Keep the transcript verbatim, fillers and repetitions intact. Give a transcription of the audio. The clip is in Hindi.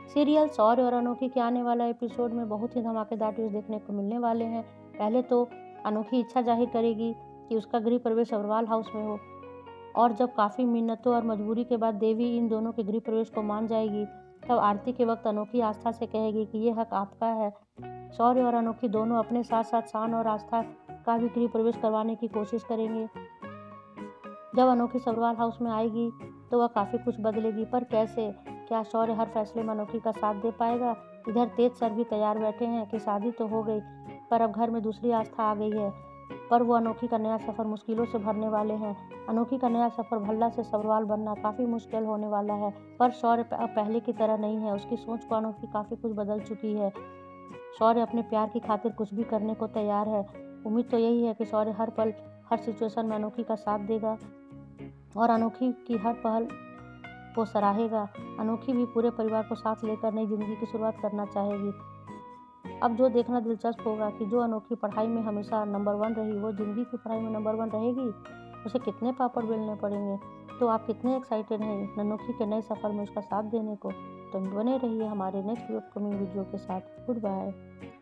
सीरियल शौर्य और अनोखी के आने वाला एपिसोड में बहुत ही धमाकेदार ट्विस्ट देखने को मिलने वाले हैं। पहले तो अनोखी इच्छा जाहिर करेगी कि उसका गृह प्रवेश अग्रवाल हाउस में हो, और जब काफ़ी मिन्नतों और मजबूरी के बाद देवी इन दोनों के गृह प्रवेश को मान जाएगी, तब आरती के वक्त अनोखी आस्था से कहेगी कि ये हक आपका है। शौर्य और अनोखी दोनों अपने साथ साथ शान और आस्था का भी गृह प्रवेश करवाने की कोशिश करेंगे। जब अनोखी सब्रवाल हाउस में आएगी तो वह काफ़ी कुछ बदलेगी, पर कैसे? क्या शौर्य हर फैसले में अनोखी का साथ दे पाएगा? इधर तेज सर भी तैयार बैठे हैं कि शादी तो हो गई, पर अब घर में दूसरी आस्था आ गई है, पर वो अनोखी का नया सफ़र मुश्किलों से भरने वाले हैं। अनोखी का नया सफ़र भल्ला से सब्रवाल बनना काफ़ी मुश्किल होने वाला है, पर शौर्य अब पहले की तरह नहीं है। उसकी सोच को अनोखी काफ़ी कुछ बदल चुकी है। शौर्य अपने प्यार की खातिर कुछ भी करने को तैयार है। उम्मीद तो यही है कि शौर्य हर पल हर सिचुएशन में अनोखी का साथ देगा और अनोखी की हर पहल को सराहेगा। अनोखी भी पूरे परिवार को साथ लेकर नई जिंदगी की शुरुआत करना चाहेगी। अब जो देखना दिलचस्प होगा कि जो अनोखी पढ़ाई में हमेशा नंबर वन रही, वो जिंदगी की पढ़ाई में नंबर वन रहेगी। उसे कितने पापड़ बेलने पड़ेंगे। तो आप कितने एक्साइटेड हैं अनोखी के नए सफ़र में उसका साथ देने को? तो बने रहिए हमारे नेक्स्ट अपकमिंग वीडियो के साथ। Good bye.